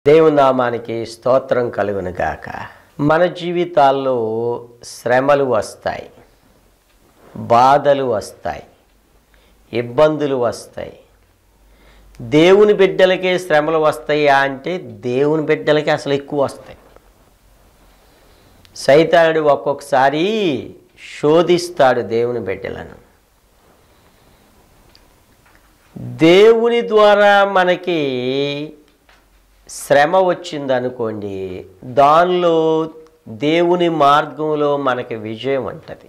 దేవుని నామానికి స్తోత్రం కలుగును గాక. మన జీవితాల్లో శ్రమలు వస్తాయి, బాధలు వస్తాయి, ఇబ్బందులు వస్తాయి. దేవుని బిడ్డలకే శ్రమలు వస్తాయా అంటే దేవుని బిడ్డలకే అసలు ఎక్కువ వస్తాయి. సైతానుడు ఒక్కొక్కసారి శోధిస్తాడు దేవుని బిడ్డలను. దేవుని ద్వారా మనకి శ్రమ వచ్చిందనుకోండి, దానిలో దేవుని మార్గంలో మనకి విజయం ఉంటుంది.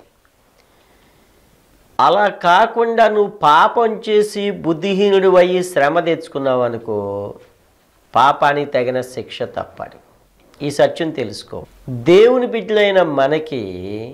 అలా కాకుండా నువ్వు పాపం చేసి బుద్ధిహీనుడు అయ్యి శ్రమ తెచ్చుకున్నావు అనుకో, పాపానికి తగిన శిక్ష తప్పదు. ఈ సత్యం తెలుసుకో. దేవుని బిడ్డలైన మనకి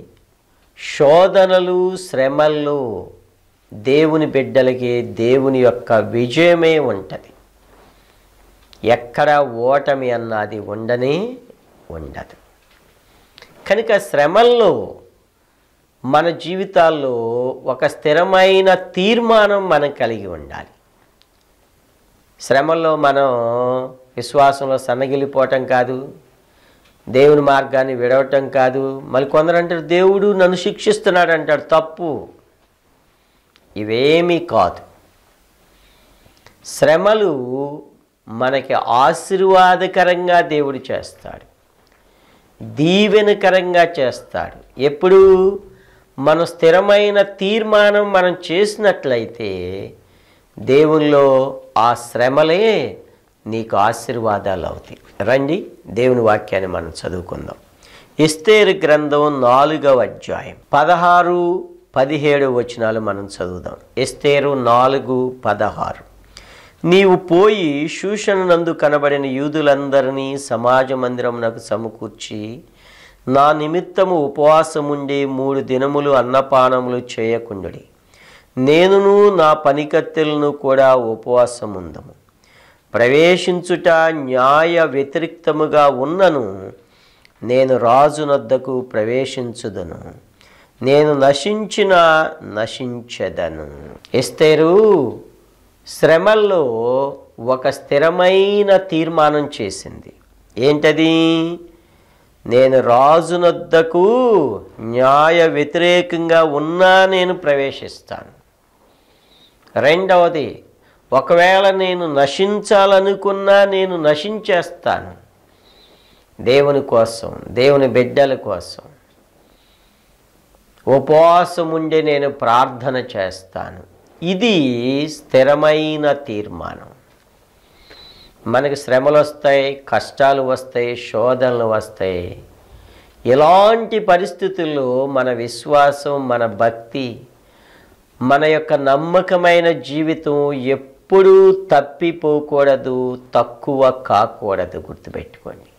శోధనలు శ్రమల్లో దేవుని బిడ్డలకి దేవుని యొక్క విజయమే ఉంటుంది. ఎక్కడ ఓటమి అన్నది ఉండనే ఉండదు. కనుక శ్రమల్లో మన జీవితాల్లో ఒక స్థిరమైన తీర్మానం మనం కలిగి ఉండాలి. శ్రమల్లో మనం విశ్వాసంలో సన్నగిలిపోవటం కాదు, దేవుని మార్గాన్ని విడవటం కాదు. మళ్ళీ కొందరు అంటారు దేవుడు నన్ను శిక్షిస్తున్నాడు అంటాడు. తప్పు. ఇవేమీ కాదు. శ్రమలు మనకి ఆశీర్వాదకరంగా దేవుడు చేస్తాడు, దీవెనకరంగా చేస్తాడు. ఎప్పుడు మన స్థిరమైన తీర్మానం మనం చేసినట్లయితే దేవునిలో ఆ శ్రమలే నీకు ఆశీర్వాదాలు అవుతాయి. రండి దేవుని వాక్యాన్ని మనం చదువుకుందాం. ఎస్తేరు గ్రంథం 4వ అధ్యాయం 16-17 వచనాలు మనం చదువుదాం. ఎస్తేరు 4:16. నీవు పోయి షూషనునందు కనబడిన యూదులందరినీ సమాజ మందిరమునకు సమకూర్చి నా నిమిత్తము ఉపవాసముండి 3 దినములు అన్నపానములు చేయకుండుడి. నేనును నా పనికత్తెలను కూడా ఉపవాసముందము. ప్రవేశించుట న్యాయ వ్యతిరిక్తముగా ఉన్నను నేను రాజునొద్దకు ప్రవేశించుదను. నేను నశించెదను. ఎస్తేరు శ్రమల్లో ఒక స్థిరమైన తీర్మానం చేసింది. ఏంటది? నేను రాజునొద్దకు న్యాయ వ్యతిరేకంగా ఉన్నా నేను ప్రవేశిస్తాను. రెండవది, ఒకవేళ నేను నశించాలనుకున్నా నేను నశించేస్తాను. దేవుని కోసం, దేవుని బిడ్డల కోసం ఉపవాసం ఉండి నేను ప్రార్థన చేస్తాను. ఇది స్థిరమైన తీర్మానం. మనకి శ్రమలు వస్తాయి, కష్టాలు వస్తాయి, శోధనలు వస్తాయి. ఇలాంటి పరిస్థితుల్లో మన విశ్వాసం, మన భక్తి, మన యొక్క నమ్మకమైన జీవితం ఎప్పుడూ తప్పిపోకూడదు, తక్కువ కాకూడదు. గుర్తుపెట్టుకోండి.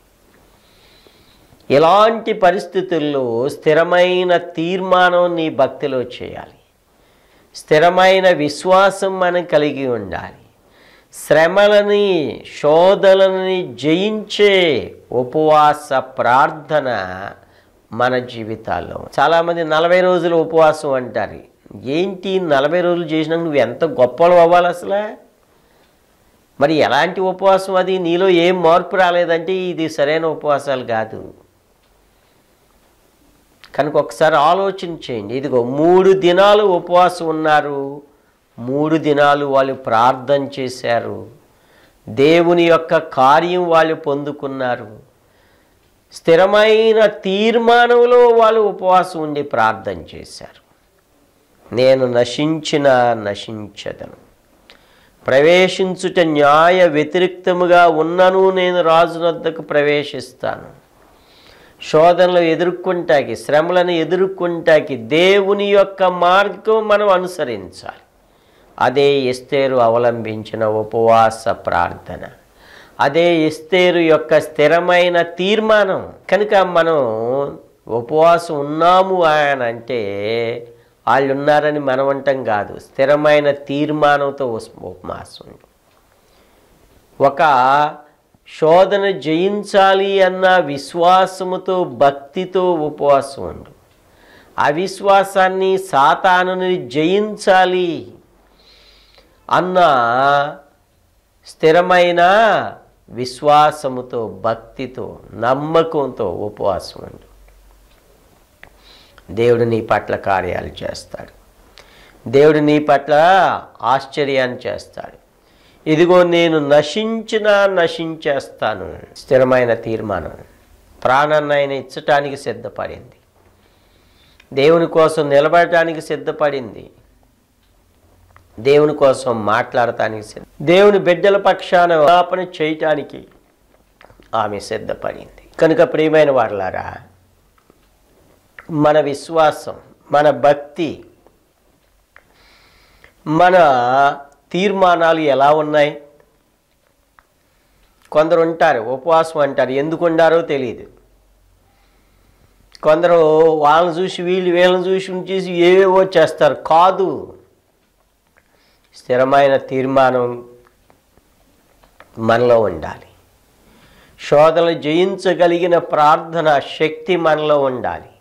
ఇలాంటి పరిస్థితుల్లో స్థిరమైన తీర్మానం నీ భక్తిలో చేయాలి. స్థిరమైన విశ్వాసం మనం కలిగి ఉండాలి. శ్రమలని, శోధనలని జయించే ఉపవాస ప్రార్థన మన జీవితాల్లో. చాలామంది 40 రోజులు ఉపవాసం అంటారు. ఏంటి 40 రోజులు చేసినాక నువ్వు ఎంత గొప్పలు అవ్వాలి అసలు? మరి ఎలాంటి ఉపవాసం అది? నీలో ఏం మార్పు రాలేదంటే ఇది సరైన ఉపవాసాలు కాదు. కనుక ఒకసారి ఆలోచన చేయండి. ఇదిగో 3 దినాలు ఉపవాసం ఉన్నారు, 3 దినాలు వాళ్ళు ప్రార్థన చేశారు, దేవుని యొక్క కార్యం వాళ్ళు పొందుకున్నారు. స్థిరమైన తీర్మానంలో వాళ్ళు ఉపవాసం ఉండి ప్రార్థన చేశారు. నేను నశించెదను. ప్రవేశించుట న్యాయ వ్యతిరిక్తముగా ఉన్నను నేను రాజునొద్దకు ప్రవేశిస్తాను. శోధనలు ఎదుర్కొంటాకి, శ్రమలను ఎదుర్కొంటాకి దేవుని యొక్క మార్గం మనం అనుసరించాలి. అదే ఎస్తేరు అవలంబించిన ఉపవాస ప్రార్థన. అదే ఎస్తేరు యొక్క స్థిరమైన తీర్మానం. కనుక మనం ఉపవాసం ఉన్నాము అని అంటే వాళ్ళు ఉన్నారని మనం అంటాం కాదు. స్థిరమైన తీర్మానంతో ఉపవాసం. ఒక శోధన జయించాలి అన్న విశ్వాసముతో, భక్తితో ఉపవాసం ఉండు. అవిశ్వాసాన్ని, సాతానుని జయించాలి అన్న స్థిరమైన విశ్వాసముతో, భక్తితో, నమ్మకంతో ఉపవాసం ఉండు. దేవుడు నీ పట్ల కార్యాలు చేస్తాడు. దేవుడు నీ పట్ల ఆశ్చర్యాన్ని చేస్తాడు. ఇదిగో నేను నశించినా నశించేస్తాను. స్థిరమైన తీర్మానం. ప్రాణాన్ని ఆయన ఇచ్చటానికి సిద్ధపడింది. దేవుని కోసం నిలబడటానికి సిద్ధపడింది. దేవుని కోసం మాట్లాడటానికి దేవుని బిడ్డల పక్షాన విజ్ఞాపన చేయటానికి ఆమె సిద్ధపడింది. కనుక ప్రియమైన వారలారా, మన విశ్వాసం, మన భక్తి, మన తీర్మానాలు ఎలా ఉన్నాయి? కొందరు ఉంటారు ఉపవాసం అంటారు, ఎందుకు ఉండారో తెలియదు. కొందరు వాళ్ళని చూసి వీళ్ళని చూసి ఏవేవో చేస్తారు. కాదు, స్థిరమైన తీర్మానం మనలో ఉండాలి. శోధనలు జయించగలిగిన ప్రార్థన శక్తి మనలో ఉండాలి.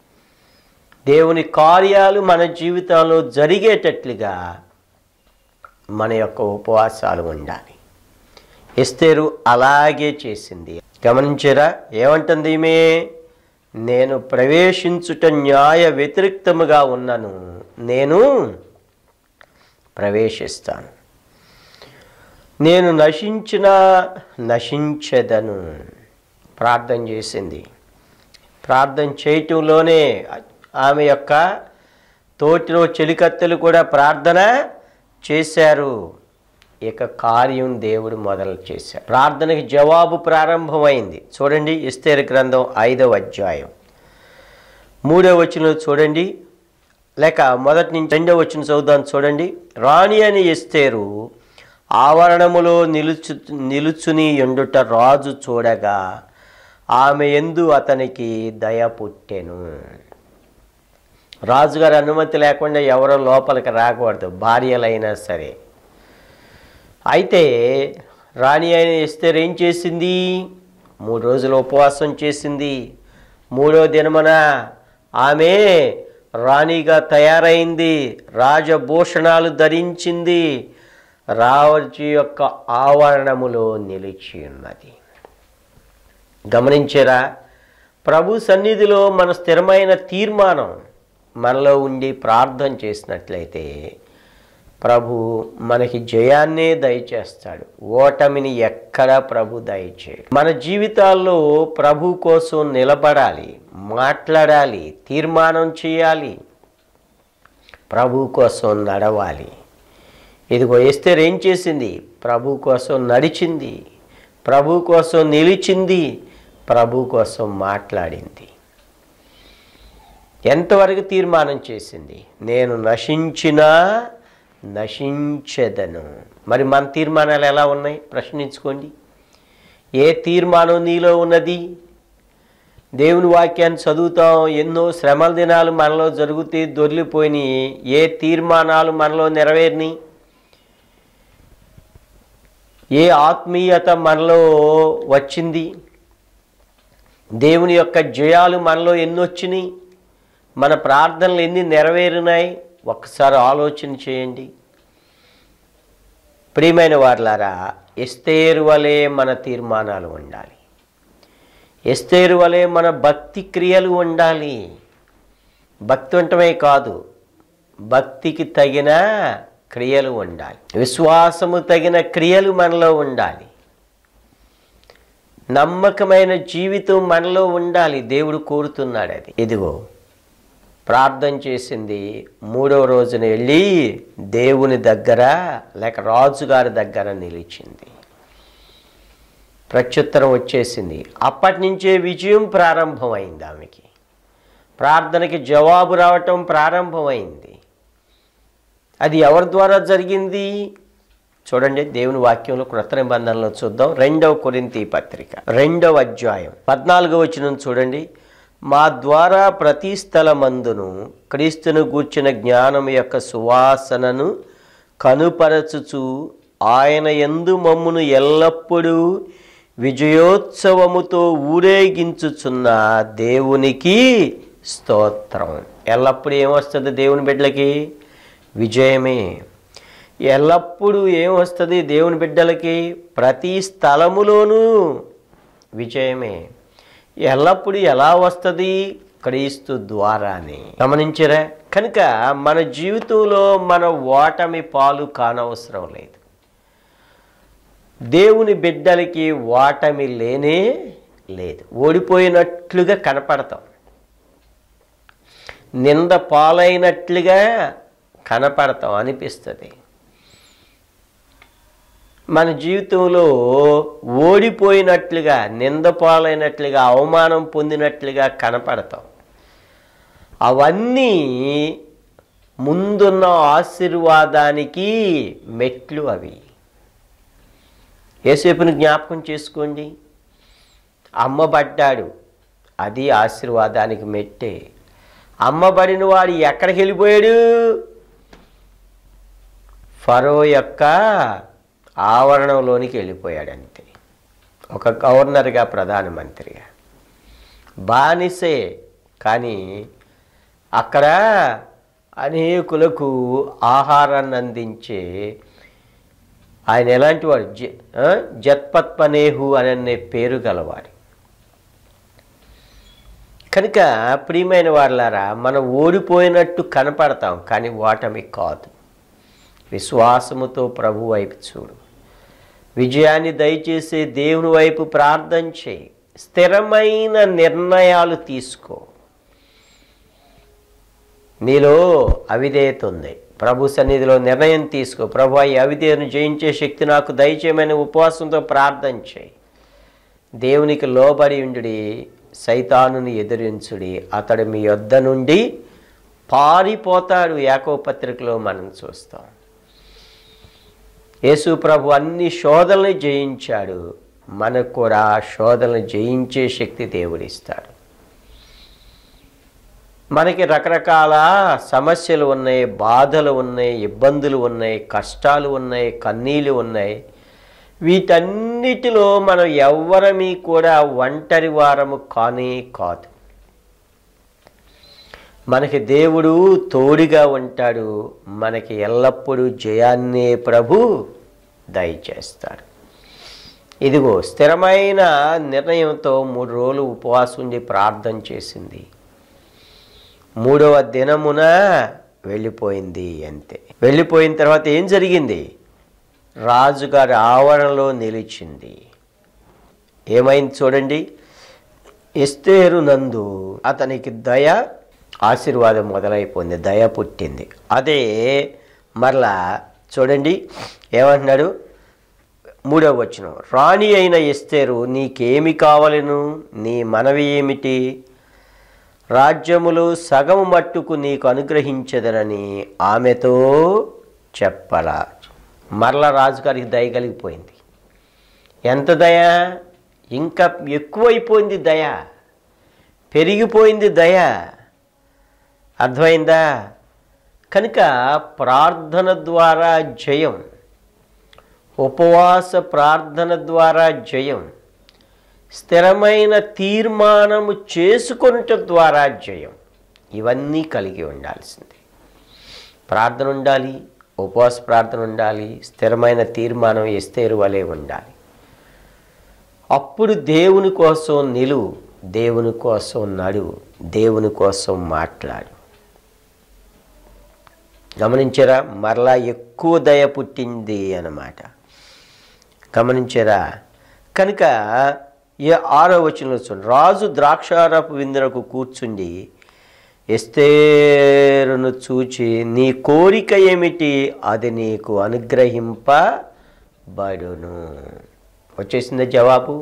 దేవుని కార్యాలు మన జీవితంలో జరిగేటట్లుగా మన యొక్క ఉపవాసాలు ఉండాలి. ఎస్తేరు అలాగే చేసింది. గమనించారా? ఏమంటుంది ఈమె? నేను ప్రవేశించుట న్యాయ వ్యతిరేక్తముగా ఉన్నను, నేను ప్రవేశిస్తాను. నేను నశించినా నశించెదను. ప్రార్థన చేసింది. ప్రార్థన చేయటంలోనే ఆమె యొక్క తోటిలో చెలికత్తెలు కూడా ప్రార్థన చేశారు. ఇక కార్యం దేవుడు మొదలు చేశారు. ప్రార్థనకి జవాబు ప్రారంభమైంది. చూడండి, ఎస్తేరు గ్రంథం 5వ అధ్యాయం 3వ వచనం చూడండి, లేక మొదటి నుంచి 2వ వచనం చదువుదాం. చూడండి. రాణి అని ఎస్తేరు ఆవరణములో నిలుచుని ఉండుట రాజు చూడగా ఆమె యందు అతనికి దయ పుట్టెను. రాజుగారి అనుమతి లేకుండా ఎవరో లోపలికి రాకూడదు, భార్యలైనా సరే. అయితే రాణి అయిన ఎస్తేరు ఏం చేసింది? 3 రోజులు ఉపవాసం చేసింది. 3వ దినమున ఆమె రాణిగా తయారైంది. రాజభూషణాలు ధరించింది. రాజు యొక్క ఆవరణములో నిలిచి ఉన్నది. గమనించారా? ప్రభు సన్నిధిలో మన స్థిరమైన తీర్మానం మనలో ఉండి ప్రార్థన చేసినట్లయితే ప్రభు మనకి జయాన్నే దయచేస్తాడు. ఓటమిని ఎక్కడా ప్రభు దయచేయడు. మన జీవితాల్లో ప్రభు కోసం నిలబడాలి, మాట్లాడాలి, తీర్మానం చేయాలి, ప్రభు కోసం నడవాలి. ఇదిగో ఎస్తేరు ఏం చేసింది? ప్రభు కోసం నడిచింది, ప్రభు కోసం నిలిచింది, ప్రభు కోసం మాట్లాడింది. ఎంతవరకు తీర్మానం చేసింది? నేను నశించినా నశించెదను. మరి మన తీర్మానాలు ఎలా ఉన్నాయి? ప్రశ్నించుకోండి. ఏ తీర్మానం నీలో ఉన్నది? దేవుని వాక్యాన్ని చదువుతాం, ఎన్నో శ్రమల దినాలు మనలో జరుగుతూ దొర్లిపోయినాయి. ఏ తీర్మానాలు మనలో నెరవేరినాయి? ఏ ఆత్మీయత మనలో వచ్చింది? దేవుని యొక్క జయాలు మనలో ఎన్ని వచ్చినాయి? మన ప్రార్థనలు ఎన్ని నెరవేరినాయి? ఒక్కసారి ఆలోచన చేయండి. ప్రియమైన వారలారా, ఎస్తేరు వలె మన తీర్మానాలు ఉండాలి. ఎస్తేరు వలె మన భక్తి క్రియలు ఉండాలి. భక్తి ఉండటమే కాదు, భక్తికి తగిన క్రియలు ఉండాలి. విశ్వాసము తగిన క్రియలు మనలో ఉండాలి. నమ్మకమైన జీవితం మనలో ఉండాలి. దేవుడు కోరుతున్నాడు అది. ఇదిగో ప్రార్థన చేసింది. 3వ రోజున వెళ్ళి దేవుని దగ్గర లేక రాజుగారి దగ్గర నిలిచింది. ప్రత్యుత్తరం వచ్చేసింది. అప్పటి నుంచే విజయం ప్రారంభమైంది. ఆమెకి ప్రార్థనకి జవాబు రావటం ప్రారంభమైంది. అది ఎవరి ద్వారా జరిగింది? చూడండి, దేవుని వాక్యంలో క్రొత్త నిబంధనలో చూద్దాం. 2వ కొరింథీ పత్రిక 2వ అధ్యాయం 14వ వచనం చూడండి. మా ద్వారా ప్రతి స్థలమందును క్రీస్తును గూర్చిన జ్ఞానం యొక్క సువాసనను కనుపరచుచు ఆయన యందు మమ్మును ఎల్లప్పుడూ విజయోత్సవముతో ఊరేగించుచున్న దేవునికి స్తోత్రం. ఎల్లప్పుడూ ఏమొస్తుంది దేవుని బిడ్డలకి? విజయమే. ఎల్లప్పుడూ ఏం వస్తుంది దేవుని బిడ్డలకి? ప్రతి స్థలములోనూ విజయమే. ఎల్లప్పుడూ ఎలా వస్తుంది? క్రీస్తు ద్వారానే. గమనించరా? కనుక మన జీవితంలో మన ఓటమి పాలు కానవసరం లేదు. దేవుని బిడ్డలకి ఓటమి లేనే లేదు. ఓడిపోయినట్లుగా కనపడతాం, నింద పాలైనట్లుగా కనపడతాం అనిపిస్తుంది. మన జీవితంలో ఓడిపోయినట్లుగా, నింద పాలైనట్లుగా, అవమానం పొందినట్లుగా కనపడతాం. అవన్నీ ముందున్న ఆశీర్వాదానికి మెట్లు. అవి యేసేపుని జ్ఞాపకం చేసుకోండి. అమ్మబడ్డాడు, అది ఆశీర్వాదానికి మెట్టే. అమ్మబడిన వాడు ఎక్కడికి వెళ్ళిపోయాడు? ఫరో యొక్క ఆవరణంలోనికి వెళ్ళిపోయాడు. అంతే. ఒక గవర్నర్గా, ప్రధానమంత్రిగా, బానిసే. కానీ అక్కడ అనేకులకు ఆహారాన్ని అందించే ఆయన ఎలాంటి వాడు? జత్పత్పనేహు అనే పేరు గలవాడు. కనుక ప్రియమైన వాళ్ళారా, మనం ఓడిపోయినట్టు కనపడతాం, కానీ ఓటమి కాదు. విశ్వాసముతో ప్రభు వైపు చూడు. విజయాన్ని దయచేసే దేవుని వైపు ప్రార్థన చేయి. స్థిరమైన నిర్ణయాలు తీసుకో. నీలో అవిధేయత ఉంది, ప్రభు సన్నిధిలో నిర్ణయం తీసుకో. ప్రభు, ఈ అవిధేయతను జయించే శక్తి నాకు దయచేయమని ఉపవాసంతో ప్రార్థన చేయి. దేవునికి లోబడి ఉండుడి, సైతానుని ఎదిరించుడి, అతడు మీ యొద్ద నుండి పారిపోతాడు. యాకోబు పత్రికలో మనం చూస్తాం. యేసు ప్రభు అన్ని శోధనలు జయించాడు. మనకు కూడా ఆ శోధనలు జయించే శక్తి దేవుడిస్తాడు. మనకి రకరకాల సమస్యలు ఉన్నాయి, బాధలు ఉన్నాయి, ఇబ్బందులు ఉన్నాయి, కష్టాలు ఉన్నాయి, కన్నీళ్ళు ఉన్నాయి. వీటన్నిటిలో మనం ఎవ్వరమీ కూడా ఒంటరి వారము కానే కాదు. మనకి దేవుడు తోడుగా ఉంటాడు. మనకి ఎల్లప్పుడూ జయాన్నే ప్రభు దయచేస్తాడు. ఇదిగో స్థిరమైన నిర్ణయంతో 3 రోజులు ఉపవాసం ఉండి ప్రార్థన చేసింది. 3వ దినమున వెళ్ళిపోయింది. అంతే. వెళ్ళిపోయిన తర్వాత ఏం జరిగింది? రాజుగారి ఆవరణలో నిలిచింది. ఏమైంది చూడండి. ఎస్తేరు నందు అతనికి దయ, ఆశీర్వాదం మొదలైపోయింది, దయ పుట్టింది. అదే మరలా చూడండి ఏమంటున్నాడు? 3వ వచనం. రాణి అయిన ఎస్తేరు, నీకేమి కావలెను? నీ మనవి ఏమిటి? రాజ్యములు సగము మట్టుకు నీకు అనుగ్రహించదనని ఆమెతో చెప్పరా. మరలా రాజుగారికి దయ కలిగిపోయింది. ఎంత దయ? ఇంకా ఎక్కువైపోయింది దయ, పెరిగిపోయింది దయ. అర్థమైందా? కనుక ప్రార్థన ద్వారా జయం, ఉపవాస ప్రార్థన ద్వారా జయం, స్థిరమైన తీర్మానము చేసుకొనుట ద్వారా జయం. ఇవన్నీ కలిగి ఉండాల్సింది. ప్రార్థన ఉండాలి, ఉపవాస ప్రార్థన ఉండాలి, స్థిరమైన తీర్మానం ఎస్తేరు వలె ఉండాలి. అప్పుడు దేవుని కోసం నిలువు, దేవుని కోసం నడువు, దేవుని కోసం మాట్లాడు. గమనించారా? మరలా ఎక్కువ దయ పుట్టింది అన్నమాట. గమనించారా? కనుక 6వ వచనంలో చూడండి. రాజు ద్రాక్షారపు విందునకు కూర్చుండి ఎస్తేరును చూచి, నీ కోరిక ఏమిటి? అది నీకు అనుగ్రహింపబడును. వచ్చేసింది జవాబు.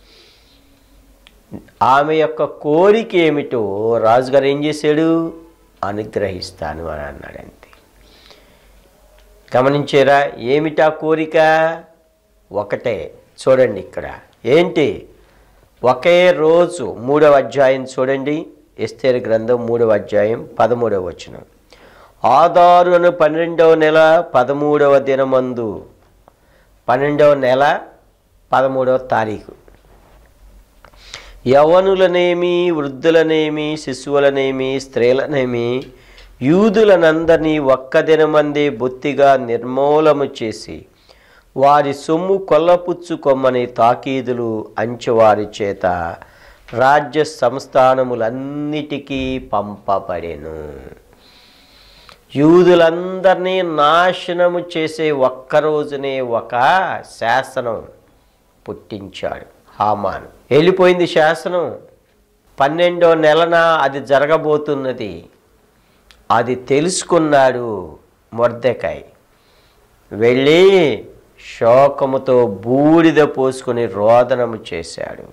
ఆమె యొక్క కోరిక ఏమిటో రాజుగారు ఏం చేశాడు? అనుగ్రహిస్తాను అని అన్నాడు. అంతే. గమనించారా? ఏమిటా కోరిక? ఒకటే. చూడండి ఇక్కడ ఏంటి? ఒకే రోజు 3వ అధ్యాయం చూడండి. ఎస్తేరు గ్రంథం 3వ అధ్యాయం 13వ వచనం. ఆదారు అను 12వ నెల 13వ దినమందు, 12వ నెల 13వ తారీఖు, యవ్వనులనేమి, వృద్ధులనేమి, శిశువులనేమి, స్త్రీలనేమి, యూదులనందరినీ ఒక్క దినమందే బొత్తిగా నిర్మూలము చేసి వారి సొమ్ము కొల్లపుచ్చుకొమ్మని తాకీదులు అంచెవారి చేత రాజ్య సంస్థానములన్నిటికీ పంపబడెను. యూదులందరినీ నాశనము చేసే ఒక్కరోజునే ఒక శాసనం పుట్టించాడు హామాను. వెళ్ళిపోయింది శాసనం. 12వ నెలన అది జరగబోతున్నది. అది తెలుసుకున్నాడు మొర్దెకై. వెళ్ళి శోకముతో బూడిద పోసుకొని రోదనము చేశాడు.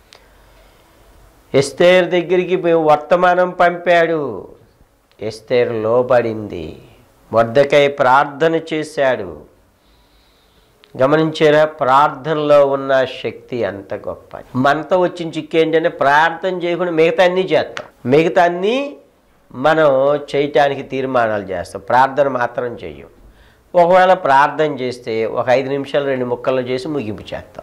ఎస్తేరు దగ్గరికి వర్తమానం పంపాడు. ఎస్తేరు లోబడింది. మొర్దెకై ప్రార్థన చేశాడు. గమనించారా? ప్రార్థనలో ఉన్న శక్తి అంత గొప్ప. మనతో వచ్చిన చిక్కు ఏంటంటే ప్రార్థన చేయకుండా మిగతా అన్నీ చేస్తాం. మిగతా అన్నీ మనం చేయటానికి తీర్మానాలు చేస్తాం, ప్రార్థన మాత్రం చెయ్యం. ఒకవేళ ప్రార్థన చేస్తే ఒక 5 నిమిషాలు 2 ముక్కలు చేసి ముగింపు చేస్తాం.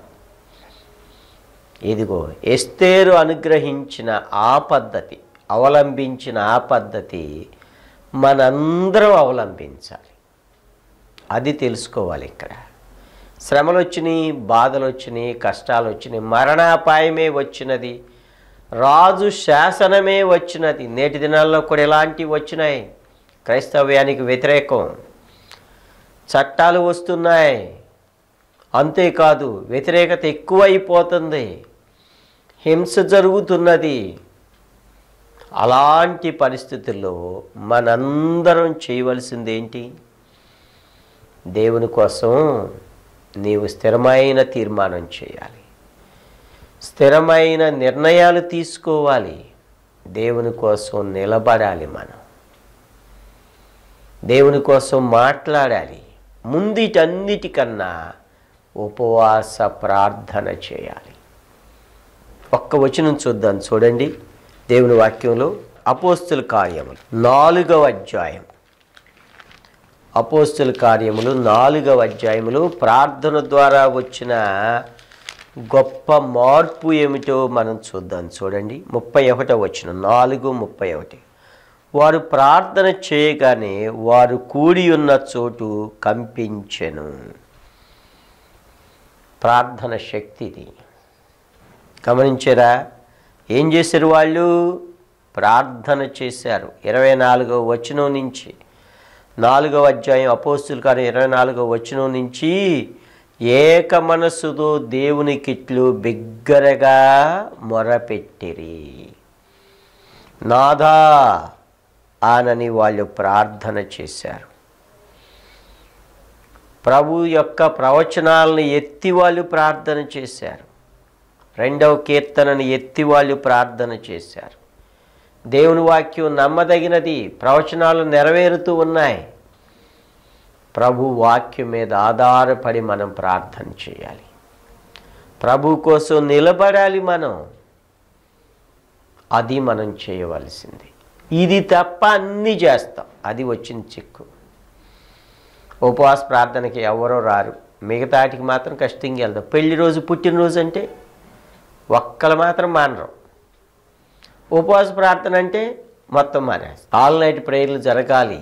ఇదిగో ఎస్తేరు అనుగ్రహించిన ఆ పద్ధతి, అవలంబించిన ఆ పద్ధతి మనందరం అవలంబించాలి. అది తెలుసుకోవాలి. ఇక్కడ శ్రమలు వచ్చినాయి, బాధలు వచ్చినాయి, కష్టాలు వచ్చినాయి, మరణాపాయమే వచ్చినది, రాజు శాసనమే వచ్చినది. నేటి దినాల్లో కూడా ఇలాంటివి వచ్చినాయి. క్రైస్తవ్యానికి వ్యతిరేకం చట్టాలు వస్తున్నాయి. అంతేకాదు వ్యతిరేకత ఎక్కువైపోతుంది, హింస జరుగుతున్నది. అలాంటి పరిస్థితుల్లో మనందరం చేయవలసింది ఏంటి? దేవుని కోసం నీవు స్థిరమైన తీర్మానం చేయాలి, స్థిరమైన నిర్ణయాలు తీసుకోవాలి, దేవుని కోసం నిలబడాలి, మనం దేవుని కోసం మాట్లాడాలి. ముందుటన్నిటికన్నా ఉపవాస ప్రార్థన చేయాలి. ఒక్క వచనం చూద్దాం, చూడండి దేవుని వాక్యంలో. అపోస్తుల కార్యములు 4వ అధ్యాయం. అపోస్తుల కార్యములు 4వ అధ్యాయములు ప్రార్థన ద్వారా వచ్చిన గొప్ప మార్పు ఏమిటో మనం చూద్దాం. చూడండి 31వ వచనం, 4:31. వారు ప్రార్థన చేయగానే వారు కూడి ఉన్న చోటు కంపించెను. ప్రార్థన శక్తిది. గమనించారా? ఏం చేశారు వాళ్ళు? ప్రార్థన చేశారు. 24వ వచనం నుంచి 4వ అధ్యాయం అపోస్తుల కార్యం 24వ వచనం నుంచి ఏక మనస్సుతో దేవునికిట్లు బిగ్గరగా మొరపెట్టిరి. నాదా ఆనని వాళ్ళు ప్రార్థన చేశారు. ప్రభు యొక్క ప్రవచనాలను ఎత్తి వాళ్ళు ప్రార్థన చేశారు. 2వ కీర్తనను ఎత్తి వాళ్ళు ప్రార్థన చేశారు. దేవుని వాక్యం నమ్మదగినది, ప్రవచనాలు నెరవేరుతూ ఉన్నాయి. ప్రభు వాక్యం మీద ఆధారపడి మనం ప్రార్థన చేయాలి. ప్రభు కోసం నిలబడాలి మనం. అది మనం చేయవలసింది. ఇది తప్ప అన్నీ చేస్తాం, అది వచ్చిన చిక్కు. ఉపవాస ప్రార్థనకి ఎవరో రారు, మిగతాటికి మాత్రం కష్టంగా వెళ్తాం. పెళ్లి రోజు, పుట్టినరోజు అంటే ఒక్కలు మాత్రం మానరు. ఉపవాస ప్రార్థన అంటే మొత్తం మానేస్తారు. ఆల్ నైట్ ప్రేయర్లు జరగాలి.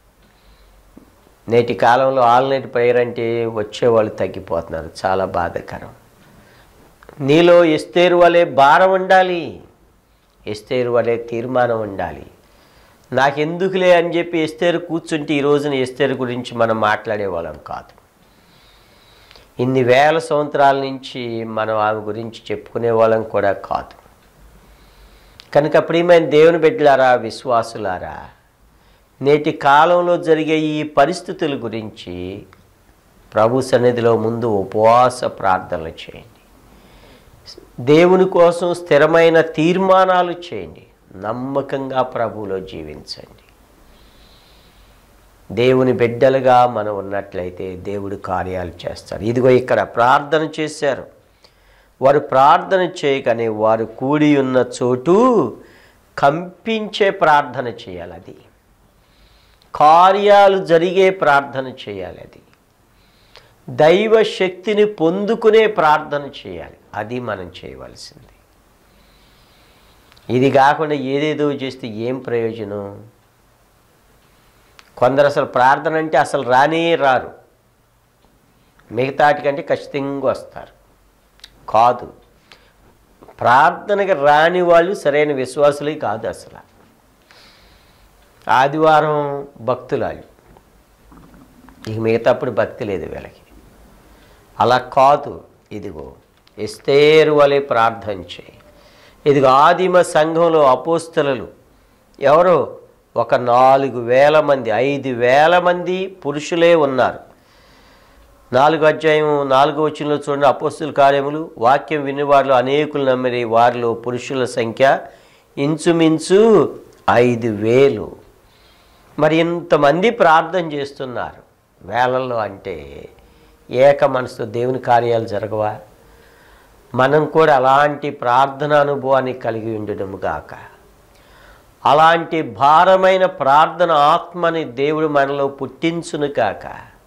నేటి కాలంలో ఆల్ నైట్ ప్రేయర్ అంటే వచ్చేవాళ్ళు తగ్గిపోతున్నారు, చాలా బాధాకరం. నీలో ఎస్తేరు వలె భారం ఉండాలి, ఎస్తేరు వలె తీర్మానం ఉండాలి. నాకెందుకులే అని చెప్పి ఎస్తేరు కూర్చుంటే ఈ రోజున ఎస్తేరు గురించి మనం మాట్లాడేవాళ్ళం కాదు. ఇన్ని వేల సంవత్సరాల నుంచి మనం ఆమె గురించి చెప్పుకునే వాళ్ళం కూడా కాదు. కనుక ప్రియమైన దేవుని బిడ్డలారా, విశ్వాసులారా, నేటి కాలంలో జరిగే ఈ పరిస్థితుల గురించి ప్రభు సన్నిధిలో ముందు ఉపవాస ప్రార్థనలు చేయండి. దేవుని కోసం స్థిరమైన తీర్మానాలు చేయండి. నమ్మకంగా ప్రభువులో జీవించండి. దేవుని బిడ్డలుగా మనం ఉన్నట్లయితే దేవుడు కార్యాలు చేస్తారు. ఇదిగో ఇక్కడ ప్రార్థన చేశారు. వారు ప్రార్థన చేయగానే వారు కూడి ఉన్న చోటు కంపించే ప్రార్థన చేయాలి. అది కార్యాలు జరిగే ప్రార్థన చేయాలి. అది దైవ శక్తిని పొందుకునే ప్రార్థన చేయాలి. అది మనం చేయవలసింది. ఇది కాకుండా ఏదేదో చేస్తే ఏం ప్రయోజనం? కొందరు అసలు ప్రార్థన అంటే అసలు రానే రారు, మిగతాటికంటే ఖచ్చితంగా వస్తారు. కాదు, ప్రార్థనకి రాని వాళ్ళు సరైన విశ్వాసులే కాదు. అసలు ఆదివారం భక్తులాలు, ఇక మిగతాప్పుడు భక్తి లేదు వీళ్ళకి. అలా కాదు. ఇదిగో ఎస్తేరు వలె ప్రార్థన చేయి. ఇదిగో ఆదిమ సంఘంలో అపోస్తలులు ఎవరో ఒక 4,000 మంది, 5,000 మంది పురుషులే ఉన్నారు. 4వ అధ్యాయం 4వ వచనంలో చూడండి. అపోస్తలుల కార్యములు, వాక్యం వినేవారిలో అనేకులు నమ్మిరి, వారిలో పురుషుల సంఖ్య ఇంచుమించు 5,000. మరి ఇంతమంది ప్రార్థన చేస్తున్నారు వేళల్లో అంటే ఏక మనసుతో దేవుని కార్యాలు జరగవా? మనం కూడా అలాంటి ప్రార్థన అనుభవాన్ని కలిగి ఉండడం గాక. అలాంటి భారమైన ప్రార్థన ఆత్మని దేవుడు మనలో పుట్టించును కాక.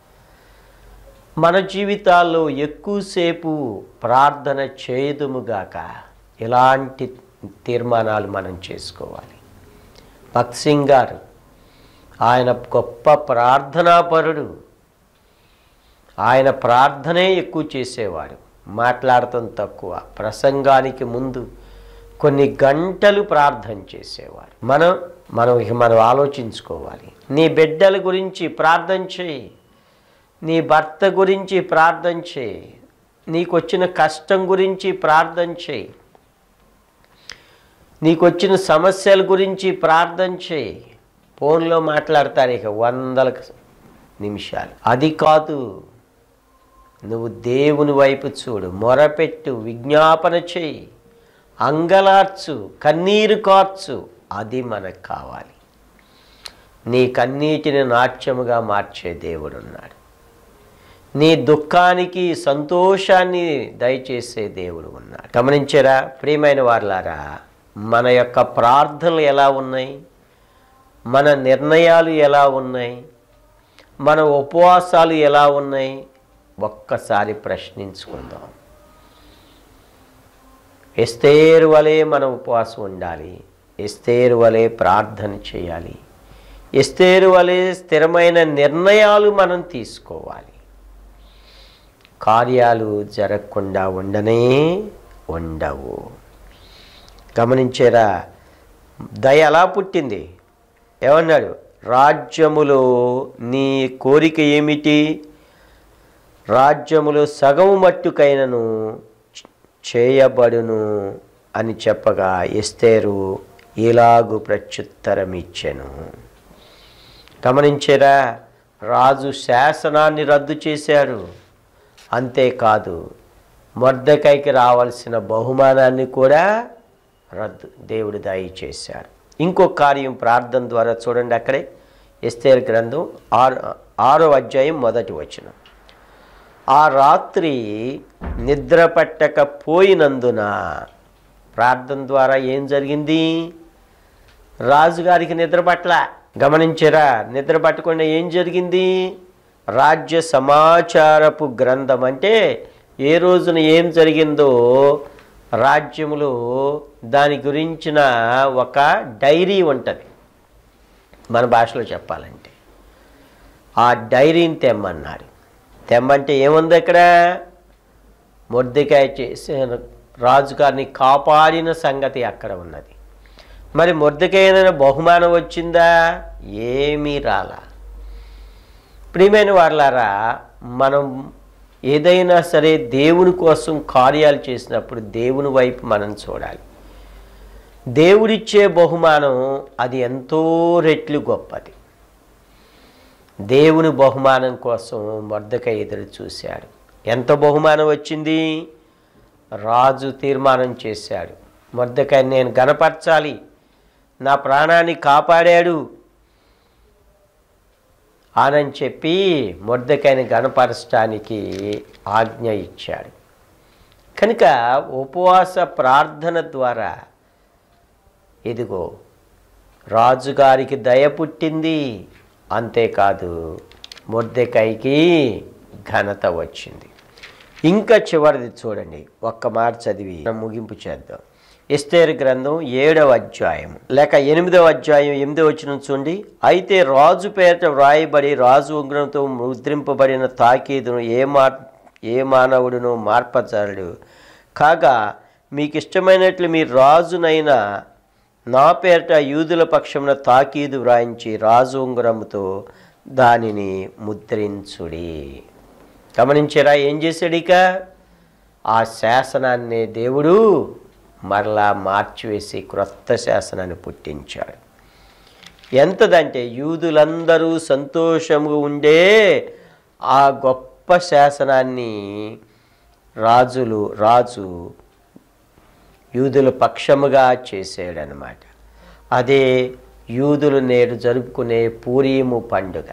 మన జీవితాల్లో ఎక్కువసేపు ప్రార్థన చేయదుముగాక. ఇలాంటి తీర్మానాలు మనం చేసుకోవాలి. భక్త్ సింగ్ గారు ఆయన గొప్ప ప్రార్థనాపరుడు. ఆయన ప్రార్థనే ఎక్కువ చేసేవాడు, మాట్లాడటం తక్కువ. ప్రసంగానికి ముందు కొన్ని గంటలు ప్రార్థన చేసేవాడు. మనం ఆలోచించుకోవాలి. నీ బిడ్డల గురించి ప్రార్థన చేయి, నీ భర్త గురించి ప్రార్థన చేయి, నీకు వచ్చిన కష్టం గురించి ప్రార్థన చేయి, నీకు వచ్చిన సమస్యల గురించి ప్రార్థన చేయి. ఫోన్లో మాట్లాడతారు ఇక 100 నిమిషాలు. అది కాదు, నువ్వు దేవుని వైపు చూడు, మొరపెట్టు, విజ్ఞాపన చేయి, అంగలార్చు, కన్నీరు కార్చు. అది మనకు కావాలి. నీ కన్నీటిని నాట్యముగా మార్చే దేవుడు ఉన్నాడు. నీ దుఃఖానికి సంతోషాన్ని దయచేసే దేవుడు ఉన్నాడు. గమనించారా ప్రియమైన వారులారా? మన యొక్క ప్రార్థనలు ఎలా ఉన్నాయి, మన నిర్ణయాలు ఎలా ఉన్నాయి, మన ఉపవాసాలు ఎలా ఉన్నాయి, ఒక్కసారి ప్రశ్నించుకుందాం. ఎస్తేరు వలె మనం ఉపవాసం ఉండాలి, ఎస్తేరు వలె ప్రార్థన చేయాలి, ఎస్తేరు వలె స్థిరమైన నిర్ణయాలు మనం తీసుకోవాలి. కార్యాలు జరగకుండా ఉండవు. గమనించారా? దయ ఎలా పుట్టింది? ఏమన్నాడు? రాజ్యములో నీ కోరిక ఏమిటి? రాజ్యములో సగము మట్టుకైనను చేయబడును అని చెప్పగా ఎస్తేరు ఇలాగు ప్రత్యుత్తరం ఇచ్చెను. గమనించారా? రాజు శాసనాన్ని రద్దు చేశాడు. అంతేకాదు, మొర్దెకైకి రావాల్సిన బహుమానాన్ని కూడా దేవుడు దయచేశాడు. ఇంకో కార్యం ప్రార్థన ద్వారా చూడండి. అక్కడే ఎస్తేరు గ్రంథం 6వ అధ్యాయం 1వ వచనం. ఆ రాత్రి నిద్ర పట్టకపోయినందున, ప్రార్థన ద్వారా ఏం జరిగింది? రాజుగారికి నిద్ర పట్ల. గమనించారా? నిద్ర పట్టకుండా ఏం జరిగింది? రాజ్య సమాచారపు గ్రంథం అంటే ఏ రోజున ఏం జరిగిందో రాజ్యములో దాని గురించిన ఒక డైరీ ఉంటుంది. మన భాషలో చెప్పాలంటే ఆ డైరీని తెమ్మన్నాడు. తెమ్మంటే ఏముంది అక్కడ? మొర్దెకాయి చేసిన రాజుగారిని కాపాడిన సంగతి అక్కడ ఉన్నది. మరి మొర్దెకాయి బహుమానం వచ్చిందా? ఏమీ రాలా. ప్రియమైన వారలారా, మనం ఏదైనా సరే దేవుని కోసం కార్యాలు చేసినప్పుడు దేవుని వైపు మనం చూడాలి. దేవుడిచ్చే బహుమానం అది ఎంతో రెట్లు గొప్పది. దేవుని బహుమానం కోసం మొర్దెకాయి ఎదురు చూశాడు. ఎంత బహుమానం వచ్చింది? రాజు తీర్మానం చేశాడు, మొర్దెకాయిని నేను గణపరచాలి, నా ప్రాణాన్ని కాపాడాడు అని చెప్పి మొర్దెకాయిని గణపరచడానికి ఆజ్ఞ ఇచ్చాడు. కనుక ఉపవాస ప్రార్థన ద్వారా ఇదిగో రాజుగారికి దయ పుట్టింది. అంతేకాదు, మొర్దెకాయికి ఘనత వచ్చింది. ఇంకా చివరిది చూడండి, ఒక్క మాట చదివి ముగింపు చేద్దాం. ఎస్తేరు గ్రంథం 7వ అధ్యాయం లేక 8వ అధ్యాయం 8వ వచనం చూడండి. అయితే రాజు పేరిట వ్రాయబడి రాజు ఉంగరంతో ముద్రింపబడిన తాకీదును ఏ మానవుడును మార్పజాలడు. కాగా మీకు ఇష్టమైనట్లు మీ రాజునైనా నా పేరిట యూదుల పక్షమున తాకీదు వ్రాయించి రాజు ఉంగరముతో దానిని ముద్రించుడి. గమనించారా ఏం చేశాడు? ఇక ఆ శాసనాన్ని దేవుడు మరలా మార్చివేసి క్రొత్త శాసనాన్ని పుట్టించాడు. ఎంతదంటే యూదులందరూ సంతోషంగా ఉండే ఆ గొప్ప శాసనాన్ని రాజు యూదుల పక్షముగా చేసాడనమాట. అదే యూదులు నేడు జరుపుకునే పూరీము పండుగ.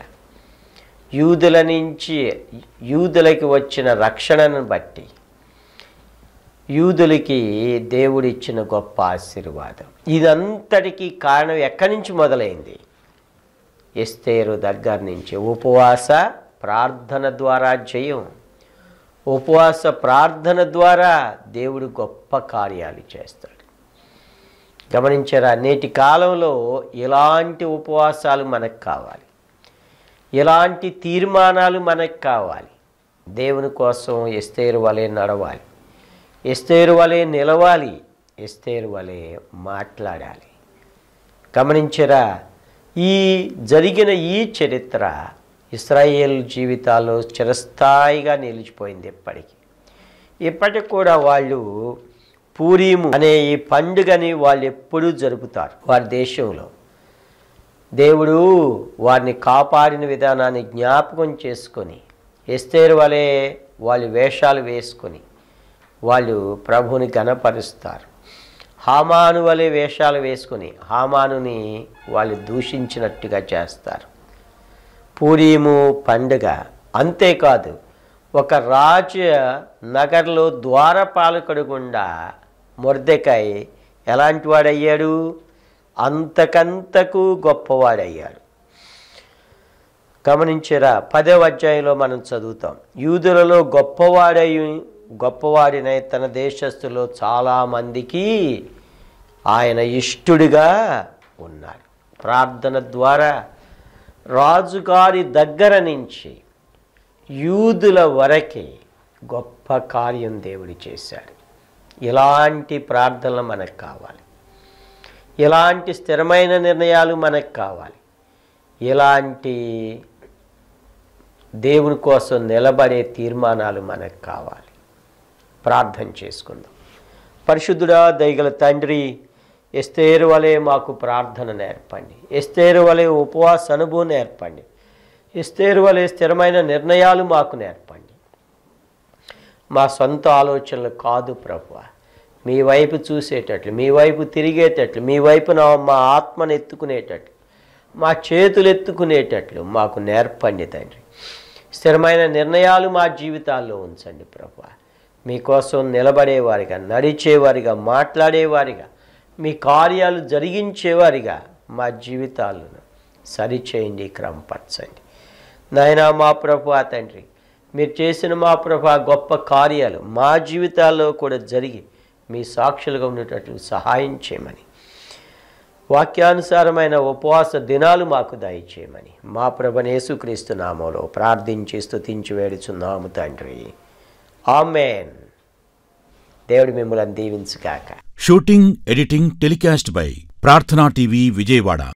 యూదులకి వచ్చిన రక్షణను బట్టి యూదులకి దేవుడిచ్చిన గొప్ప ఆశీర్వాదం. ఇదంతటికీ కారణం ఎక్కడి నుంచి మొదలైంది? ఎస్తేరు దగ్గర నుంచి. ఉపవాస ప్రార్థన ద్వారా జయం. ఉపవాస ప్రార్థన ద్వారా దేవుడు గొప్ప కార్యాలు చేస్తాడు. గమనించారా? నేటి కాలంలో ఇలాంటి ఉపవాసాలు మనకు కావాలి, ఇలాంటి తీర్మానాలు మనకు కావాలి. దేవుని కోసం ఎస్తేరు వలె నడవాలి, ఎస్తేరు వలె నిలవాలి, ఎస్తేరు వలె మాట్లాడాలి. గమనించరా? జరిగిన ఈ చరిత్ర ఇశ్రాయేల్ జీవితాల్లో చిరస్థాయిగా నిలిచిపోయింది. ఇప్పటికి కూడా వాళ్ళు పూరీము అనే ఈ పండుగని వాళ్ళు ఎప్పుడూ జరుపుతారు. వారి దేశంలో దేవుడు వారిని కాపాడిన విధానాన్ని జ్ఞాపకం చేసుకొని ఎస్తేరు వలె వాళ్ళు వేషాలు వేసుకొని వాళ్ళు ప్రభుని ఘనపరుస్తారు. హామాను వలె వేషాలు వేసుకొని హామానుని వాళ్ళు దూషించినట్టుగా చేస్తారు. పూరీము పండుగ. అంతేకాదు, ఒక రాజ నగర్లో ద్వారపాలకుడు గుండా మొర్దెకాయ్ ఎలాంటి వాడయ్యాడు? అంతకంతకు గొప్పవాడయ్యాడు. గమనించరా? 10వ అధ్యాయంలో మనం చదువుతాం. యూదులలో గొప్పవాడినై తన దేశస్థులో చాలామందికి ఆయన ఇష్టుడిగా ఉన్నాడు. ప్రార్థన ద్వారా రాజుగారి దగ్గర నుంచి యూదుల వరకే గొప్ప కార్యం దేవుడు చేశాడు. ఇలాంటి ప్రార్థనలు మనకు కావాలి, ఇలాంటి స్థిరమైన నిర్ణయాలు మనకు కావాలి, ఇలాంటి దేవుని కోసం నిలబడే తీర్మానాలు మనకు కావాలి. ప్రార్థన చేసుకుందాం. పరిశుద్ధుడా, దయగల తండ్రి, ఎస్తేరు వలె మాకు ప్రార్థన నేర్పండి. ఎస్తేరు వలె ఉపవాస అనుభవం నేర్పండి. ఎస్తేరు వలె స్థిరమైన నిర్ణయాలు మాకు నేర్పండి. మా సొంత ఆలోచనలు కాదు ప్రభువా, మీ వైపు చూసేటట్లు, మీ వైపు తిరిగేటట్లు, మీ వైపున మా ఆత్మను ఎత్తుకునేటట్లు, మా చేతులు ఎత్తుకునేటట్లు మాకు నేర్పండి తండ్రి. స్థిరమైన నిర్ణయాలు మా జీవితాల్లో ఉంచండి ప్రభువా. మీకోసం నిలబడేవారిగా, నడిచేవారిగా, మాట్లాడేవారిగా, మీ కార్యాలు జరిగించేవారిగా మా జీవితాలను సరిచేయండి, క్రమపరచండి నాయనా. మా ప్రభువా తండ్రి, మీరు చేసిన మా ప్రభువా గొప్ప కార్యాలు మా జీవితాల్లో కూడా జరిగి మీ సాక్షులుగా ఉండేటట్లు సహాయం చేయమని, వాక్యానుసారమైన ఉపవాస దినాలు మాకు దయచేయమని మా ప్రభువైన యేసుక్రీస్తు నామములో ప్రార్థించి స్తుతించి వేడుచున్నాము తండ్రి. ఆమేన్. దేవుడు మిమ్మల్ని దీవించుగాక. షూటింగ్, ఎడిటింగ్, టెలికాస్ట్ బై ప్రార్థనా టీవీ విజయవాడ.